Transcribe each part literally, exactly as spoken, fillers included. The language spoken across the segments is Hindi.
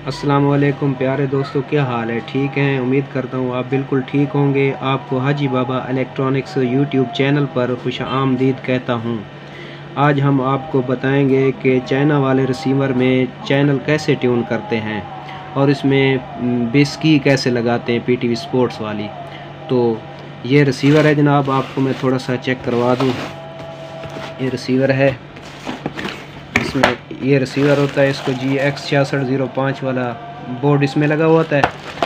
अस्सलाम वालेकुम प्यारे दोस्तों, क्या हाल है? ठीक हैं? उम्मीद करता हूँ आप बिल्कुल ठीक होंगे। आपको Haji Baba electronics YouTube channel पर खुश आमदीद कहता हूँ। आज हम आपको बताएंगे कि चाइना वाले रिसीवर में चैनल कैसे ट्यून करते हैं और इसमें बेस की कैसे लगाते हैं, पीटीवी स्पोर्ट्स वाली। तो ये रिसीवर है जनाब, आपको मैं थोड़ा सा चेक करवा दूँ। ये रिसीवर है, इसमें ये रिसीवर होता है, इसको जी एक्स छियासठ ज़ीरो पाँच वाला बोर्ड इसमें लगा हुआ होता है।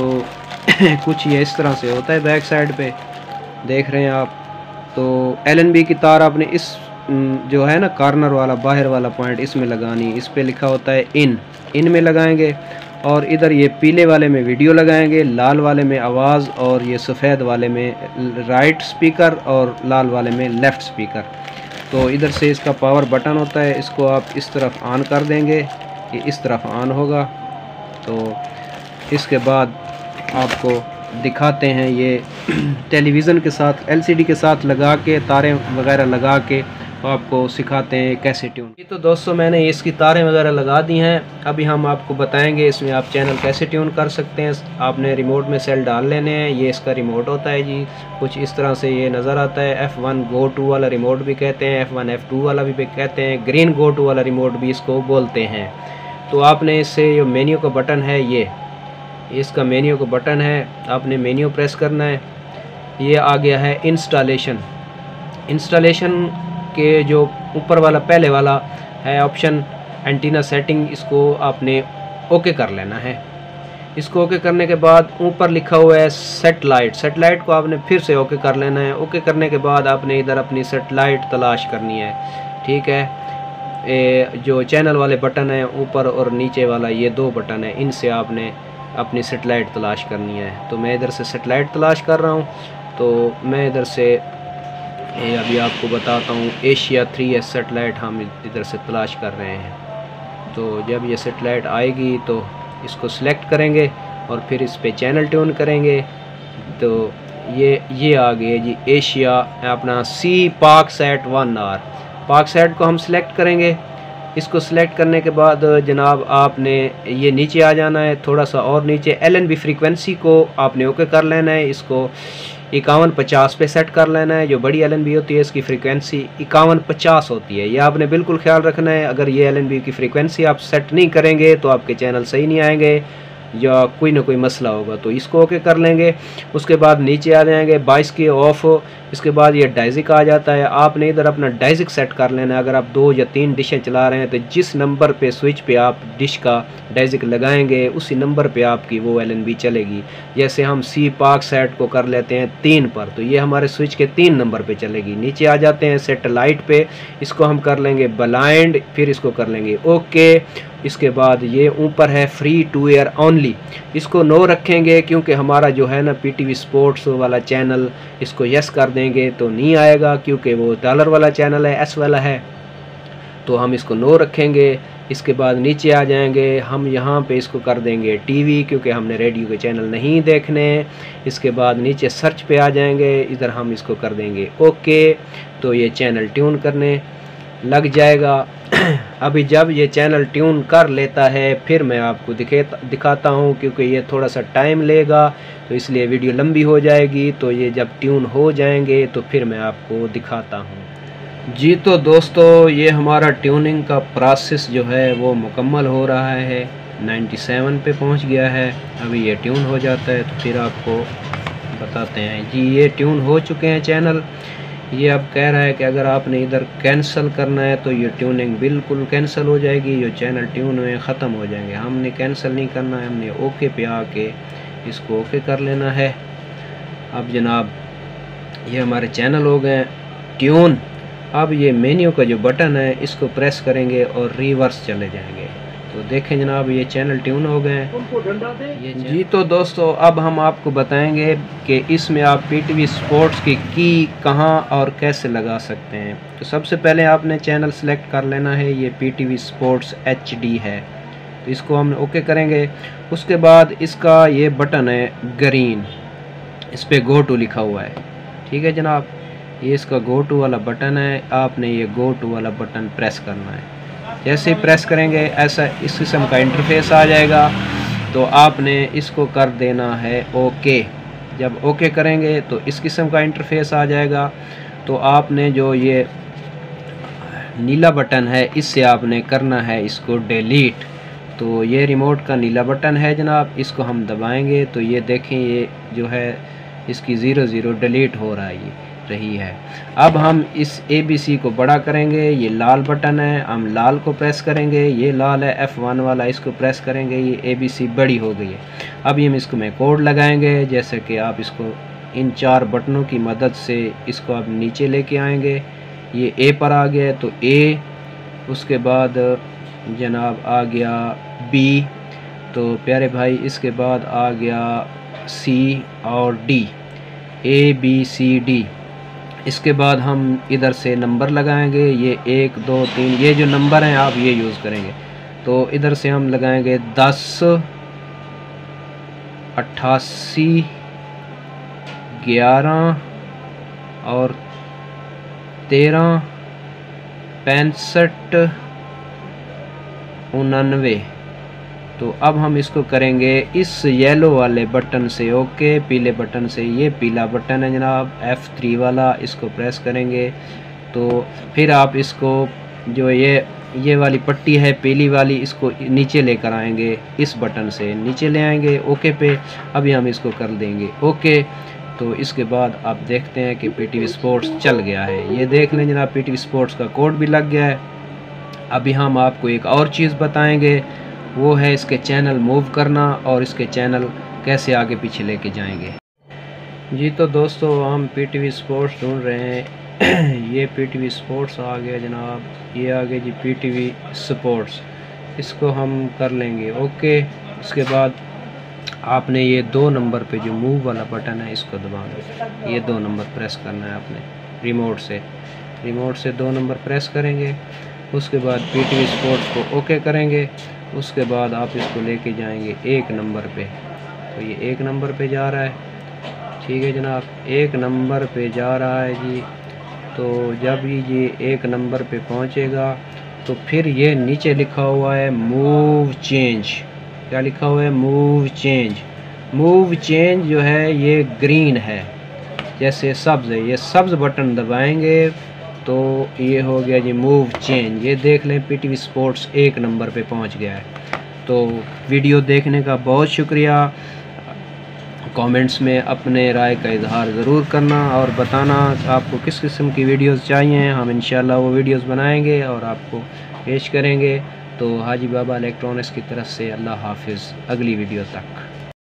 तो कुछ ये इस तरह से होता है, बैक साइड पे देख रहे हैं आप। तो एल एन बी की तार आपने इस जो है ना कॉर्नर वाला बाहर वाला पॉइंट इसमें लगानी, इस पे लिखा होता है इन इन में लगाएंगे। और इधर ये पीले वाले में वीडियो लगाएंगे, लाल वाले में आवाज़, और ये सफ़ेद वाले में राइट स्पीकर और लाल वाले में लेफ़्ट स्पीकर। तो इधर से इसका पावर बटन होता है, इसको आप इस तरफ ऑन कर देंगे, ये इस तरफ ऑन होगा। तो इसके बाद आपको दिखाते हैं ये टेलीविज़न के साथ एलसीडी के साथ लगा के, तारें वगैरह लगा के आपको सिखाते हैं कैसे ट्यून। तो दोस्तों मैंने इसकी तारें वगैरह लगा दी हैं, अभी हम आपको बताएंगे इसमें आप चैनल कैसे ट्यून कर सकते हैं। आपने रिमोट में सेल डाल लेने हैं, ये इसका रिमोट होता है जी, कुछ इस तरह से ये नज़र आता है। एफ़ वन गो टू वाला रिमोट भी कहते हैं, एफ़ वन एफ़ टू वाला भी कहते हैं, ग्रीन गो टू वाला रिमोट भी इसको बोलते हैं। तो आपने इससे जो मेन्यू का बटन है, ये इसका मेन्यू का बटन है, आपने मेन्यू प्रेस करना है। ये आ गया है इंस्टॉलेशन। इंस्टॉलेशन के जो ऊपर वाला पहले वाला है ऑप्शन एंटीना सेटिंग, इसको आपने ओके कर लेना है। इसको ओके करने के बाद ऊपर लिखा हुआ है सेटेलाइट, सेटेलाइट को आपने फिर से ओके कर लेना है। ओके करने के बाद आपने इधर अपनी सेटेलाइट तलाश करनी है, ठीक है। ए, जो चैनल वाले बटन है ऊपर और नीचे वाला, ये दो बटन है, इनसे आपने अपनी सेटेलाइट तलाश करनी है। तो मैं इधर से सेटेलाइट तलाश कर रहा हूँ। तो मैं इधर से ये अभी आपको बताता हूँ, एशिया थ्री एस सेटेलाइट हम इधर से तलाश कर रहे हैं। तो जब ये सेटेलाइट आएगी तो इसको सिलेक्ट करेंगे और फिर इस पे चैनल ट्यून करेंगे। तो ये ये आ गई जी एशिया अपना सी Paksat one R, Paksat को हम सिलेक्ट करेंगे। इसको सिलेक्ट करने के बाद जनाब आपने ये नीचे आ जाना है, थोड़ा सा और नीचे एल एन बी फ्रीक्वेंसी को आपने ओके कर लेना है। इसको इक्यावन पचास पे सेट कर लेना है। जो बड़ी एल एन बी होती है इसकी फ्रीक्वेंसी इक्यावन पचास होती है, ये आपने बिल्कुल ख्याल रखना है। अगर ये एल एन बी की फ्रीक्वेंसी आप सेट नहीं करेंगे तो आपके चैनल सही नहीं आएंगे या कोई ना कोई मसला होगा। तो इसको ओके कर लेंगे। उसके बाद नीचे आ जाएंगे बाईस के ऑफ, इसके बाद ये डाइजिक आ जाता है। आपने इधर अपना डाइजिक सेट कर लेना है। अगर आप दो या तीन डिशें चला रहे हैं तो जिस नंबर पे स्विच पे आप डिश का डाइजिक लगाएंगे उसी नंबर पे आपकी वो एल एन बी चलेगी। जैसे हम सी पाक सेट को कर लेते हैं तीन पर, तो ये हमारे स्विच के तीन नंबर पे चलेगी। नीचे आ जाते हैं सेटेलाइट पे, इसको हम कर लेंगे ब्लाइंड, फिर इसको कर लेंगे ओके। इसके बाद ये ऊपर है फ्री टू एयर ओनली, इसको नो रखेंगे क्योंकि हमारा जो है ना पीटीवी स्पोर्ट्स वाला चैनल, इसको यस कर देंगे तो नहीं आएगा क्योंकि वो डॉलर वाला चैनल है, एस वाला है। तो हम इसको नो रखेंगे। इसके बाद नीचे आ जाएंगे, हम यहाँ पे इसको कर देंगे टीवी क्योंकि हमने रेडियो के चैनल नहीं देखने। इसके बाद नीचे सर्च पे आ जाएंगे, इधर हम इसको कर देंगे ओके। तो ये चैनल ट्यून करने लग जाएगा। अभी जब ये चैनल ट्यून कर लेता है फिर मैं आपको दिखे दिखाता हूँ, क्योंकि ये थोड़ा सा टाइम लेगा तो इसलिए वीडियो लंबी हो जाएगी। तो ये जब ट्यून हो जाएंगे तो फिर मैं आपको दिखाता हूँ जी। तो दोस्तों ये हमारा ट्यूनिंग का प्रोसेस जो है वो मुकम्मल हो रहा है, सत्तानवे पे पहुँच गया है। अभी ये ट्यून हो जाता है तो फिर आपको बताते हैं जी। ये ट्यून हो चुके हैं चैनल। ये अब कह रहा है कि अगर आपने इधर कैंसिल करना है तो ये ट्यूनिंग बिल्कुल कैंसिल हो जाएगी, ये चैनल ट्यून हुए ख़त्म हो जाएंगे। हमने कैंसिल नहीं करना है, हमने ओके पे आके इसको ओके कर लेना है। अब जनाब ये हमारे चैनल हो गए ट्यून। अब ये मेन्यू का जो बटन है इसको प्रेस करेंगे और रिवर्स चले जाएंगे। तो देखें जनाब ये चैनल ट्यून हो गए ये जी। तो दोस्तों अब हम आपको बताएंगे कि इसमें आप पीटीवी स्पोर्ट्स की की कहाँ और कैसे लगा सकते हैं। तो सबसे पहले आपने चैनल सेलेक्ट कर लेना है, ये पीटीवी स्पोर्ट्स एच डी है, तो इसको हम ओके करेंगे। उसके बाद इसका ये बटन है ग्रीन, इस पर गो टू लिखा हुआ है, ठीक है जनाब। ये इसका गो टू वाला बटन है, आपने ये गो टू वाला बटन प्रेस करना है। जैसे ही प्रेस करेंगे ऐसा इस किस्म का इंटरफेस आ जाएगा। तो आपने इसको कर देना है ओके। जब ओके करेंगे तो इस किस्म का इंटरफेस आ जाएगा। तो आपने जो ये नीला बटन है इससे आपने करना है इसको डिलीट। तो ये रिमोट का नीला बटन है जनाब, इसको हम दबाएंगे तो ये देखें ये जो है इसकी ज़ीरो ज़ीरो डिलीट हो रहा है ये रही है। अब हम इस ए बी सी को बड़ा करेंगे, ये लाल बटन है, हम लाल को प्रेस करेंगे, ये लाल है एफ़ वन वाला, इसको प्रेस करेंगे, ये ए बी सी बड़ी हो गई है। अब हम इसको में कोड लगाएंगे, जैसे कि आप इसको इन चार बटनों की मदद से इसको आप नीचे लेके आएंगे। ये ए पर आ गया तो ए, उसके बाद जनाब आ गया बी, तो प्यारे भाई इसके बाद आ गया सी और D, A B C D. इसके बाद हम इधर से नंबर लगाएंगे, ये एक दो तीन, ये जो नंबर हैं आप ये यूज़ करेंगे। तो इधर से हम लगाएंगे दस, अट्ठासी, ग्यारह और तेरह, पैंसठ, उन्नानवे। तो अब हम इसको करेंगे इस येलो वाले बटन से ओके, पीले बटन से, ये पीला बटन है जनाब एफ़ थ्री वाला, इसको प्रेस करेंगे। तो फिर आप इसको जो ये ये वाली पट्टी है पीली वाली, इसको नीचे लेकर आएंगे, इस बटन से नीचे ले आएंगे ओके पे। अभी हम इसको कर देंगे ओके। तो इसके बाद आप देखते हैं कि पी टी वी स्पोर्ट्स चल गया है। ये देख लें जनाब पी टी वी स्पोर्ट्स का कोड भी लग गया है। अभी हम आपको एक और चीज़ बताएंगे, वो है इसके चैनल मूव करना और इसके चैनल कैसे आगे पीछे लेके जाएंगे। जी तो दोस्तों हम पी टी वी स्पोर्ट्स ढूंढ रहे हैं। ये पी टी वी स्पोर्ट्स आ गया जनाब, ये आ गया जी पी टी वी स्पोर्ट्स, इसको हम कर लेंगे ओके। इसके बाद आपने ये दो नंबर पे जो मूव वाला बटन है इसको दबाना, ये दो नंबर प्रेस करना है आपने रिमोट से, रिमोट से दो नंबर प्रेस करेंगे। उसके बाद पी टी वी स्पोर्ट्स को ओके करेंगे। उसके बाद आप इसको लेके जाएंगे एक नंबर पे, तो ये एक नंबर पे जा रहा है, ठीक है जनाब, एक नंबर पे जा रहा है जी। तो जब ये एक नंबर पे पहुंचेगा तो फिर ये नीचे लिखा हुआ है मूव चेंज, क्या लिखा हुआ है मूव चेंज। मूव चेंज जो है ये ग्रीन है, जैसे सब्ज़ है, ये सब्ज़ बटन दबाएंगे तो ये हो गया जी मूव चेंज। ये देख लें पी टी वी स्पोर्ट्स एक नंबर पे पहुंच गया है। तो वीडियो देखने का बहुत शुक्रिया। कमेंट्स में अपने राय का इजहार ज़रूर करना और बताना आपको किस किस्म की वीडियोस चाहिए, हम इंशाल्लाह वो वीडियोस बनाएंगे और आपको पेश करेंगे। तो हाजी बाबा इलेक्ट्रॉनिक्स की तरफ से अल्लाह हाफिज़, अगली वीडियो तक।